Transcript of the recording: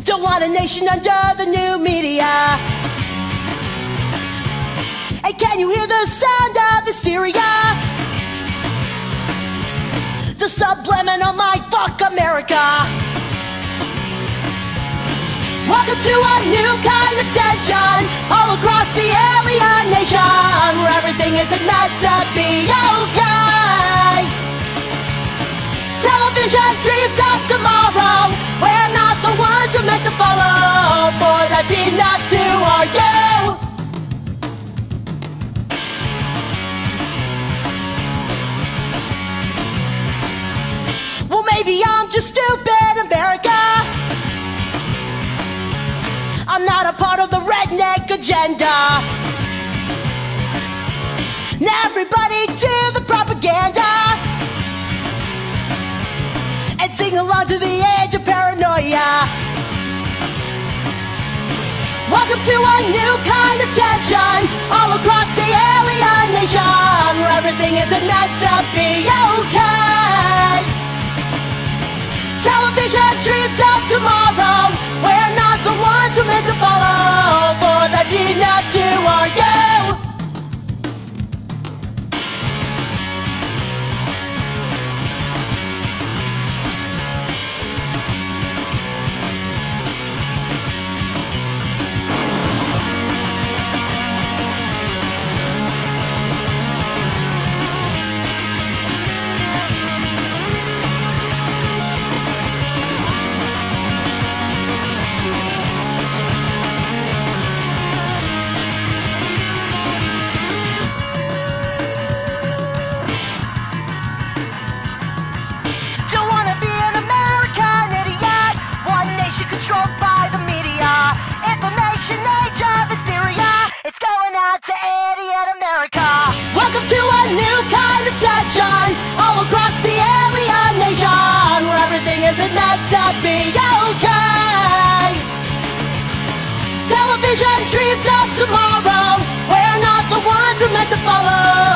Don't want a nation under the new media. And can you hear the sound of hysteria? The subliminal mind, fuck America. Welcome to a new kind of tension all across the alien nation, where everything isn't meant to be okay. Television dreams of tomorrow, we're not the ones we're meant to follow, for that's enough to argue. Well, maybe I'm just stupid, America. I'm not a part of the redneck agenda. Now everybody to the propaganda and sing along to the age of paranoia. Welcome to a new kind of tension all across the alien nation, where everything isn't meant to be okay. Television dreams of tomorrow, we're not the ones we're meant to follow, for that's enough to argue. All across the alien nation, where everything isn't meant to be okay. Television dreams of tomorrow, we're not the ones we're meant to follow.